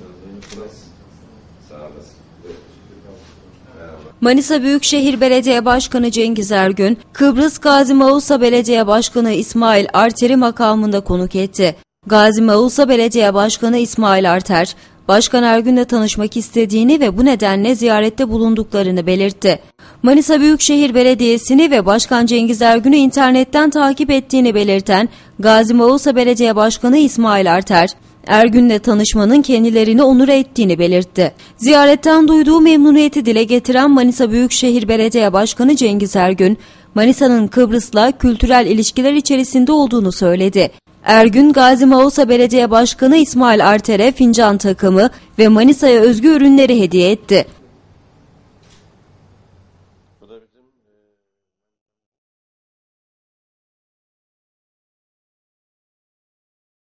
Sağ olasın. Manisa Büyükşehir Belediye Başkanı Cengiz Ergün, Kıbrıs Gazi Mausa Belediye Başkanı İsmail Arter'i makamında konuk etti. Gazi Mausa Belediye Başkanı İsmail Arter, Başkan Ergün'le tanışmak istediğini ve bu nedenle ziyarette bulunduklarını belirtti. Manisa Büyükşehir Belediyesi'ni ve Başkan Cengiz Ergün'ü internetten takip ettiğini belirten Gazi Mausa Belediye Başkanı İsmail Arter, Ergün'le tanışmanın kendilerini onur ettiğini belirtti. Ziyaretten duyduğu memnuniyeti dile getiren Manisa Büyükşehir Belediye Başkanı Cengiz Ergün, Manisa'nın Kıbrıs'la kültürel ilişkiler içerisinde olduğunu söyledi. Ergün, Gazi Mausa Belediye Başkanı İsmail Arter'e fincan takımı ve Manisa'ya özgü ürünleri hediye etti.